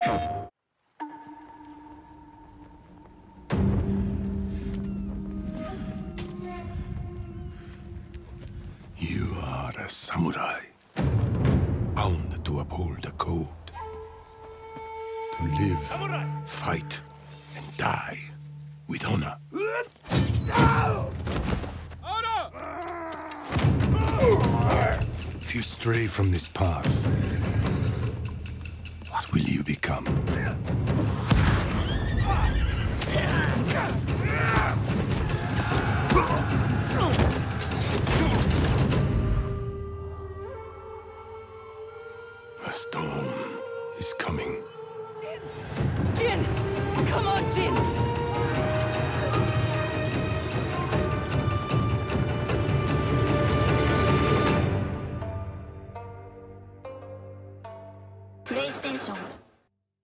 You are a samurai, bound to uphold a code. To live, fight, and die with honor. If you stray from this path, what will you become?